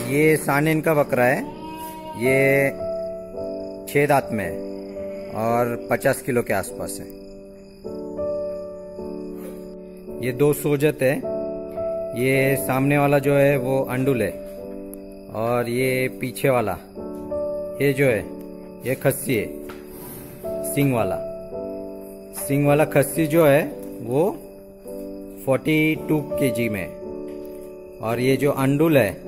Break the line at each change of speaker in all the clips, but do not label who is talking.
ये सानेन का बकरा है। ये 6 दांत में है और 50 किलो के आसपास है। ये 2 सोजत है। ये सामने वाला जो है वो अंडुल है और ये पीछे वाला ये जो है ये खस्सी है। सिंग वाला खस्सी जो है वो 42 केजी में है। और ये जो अंडुल है,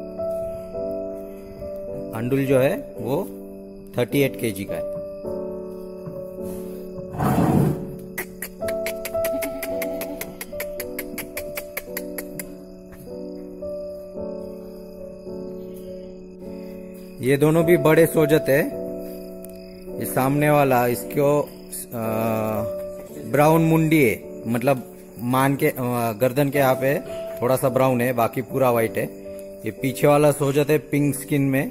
अंडुल जो है वो 38 केजी का है। ये दोनों भी बड़े सोजत है। ये सामने वाला इसको ब्राउन मुंडी है, मतलब मान के गर्दन के यहाँ पे थोड़ा सा ब्राउन है, बाकी पूरा वाइट है। ये पीछे वाला सोजत है पिंक स्किन में।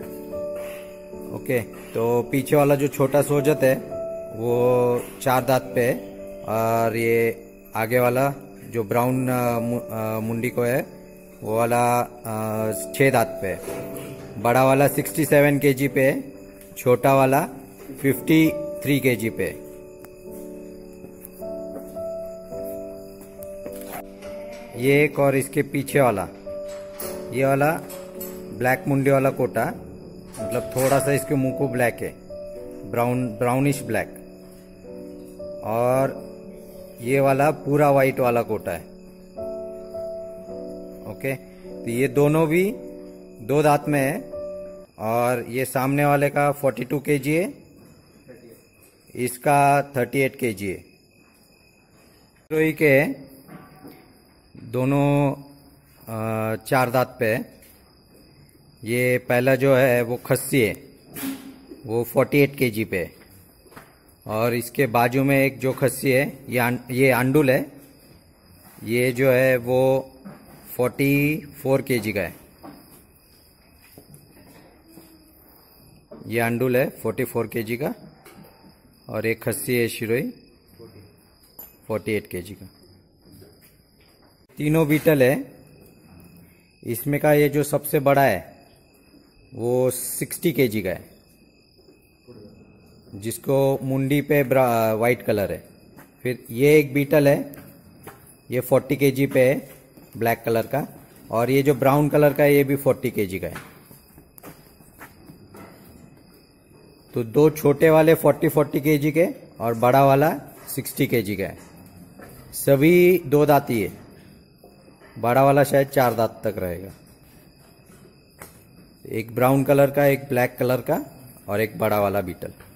ओके, तो पीछे वाला जो छोटा सोजत है वो 4 दांत पे है और ये आगे वाला जो ब्राउन मुंडी को है वो वाला 6 दांत पे है। बड़ा वाला 67 केजी पे है, छोटा वाला 53 केजी पे है। ये एक और इसके पीछे वाला ये वाला ब्लैक मुंडी वाला कोटा, मतलब थोड़ा सा इसके मुंह को ब्लैक है, ब्राउनिश ब्लैक। और ये वाला पूरा वाइट वाला कोटा है। ओके, तो ये दोनों भी 2 दांत में है और ये सामने वाले का 42 केजी है, इसका 38 केजी है। रोई के दोनों 4 दांत पे है। ये पहला जो है वो खस्सी है, वो 48 केजी पे है। और इसके बाजू में एक जो खस्सी है ये अंडुल है, ये जो है वो 44 केजी का है। ये अंडुल है 44 केजी का और एक खस्सी है शिरोई 48 केजी का। तीनों बीटल है। इसमें का ये जो सबसे बड़ा है वो 60 केजी का है, जिसको मुंडी पे वाइट कलर है। फिर ये एक बीटल है, ये 40 केजी पे है, ब्लैक कलर का। और ये जो ब्राउन कलर का है ये भी 40 केजी का है। तो 2 छोटे वाले 40 केजी के और बड़ा वाला 60 केजी का है। सभी 2 दांती है, बड़ा वाला शायद 4 दांत तक रहेगा। एक ब्राउन कलर का, एक ब्लैक कलर का और एक बड़ा वाला बीटल।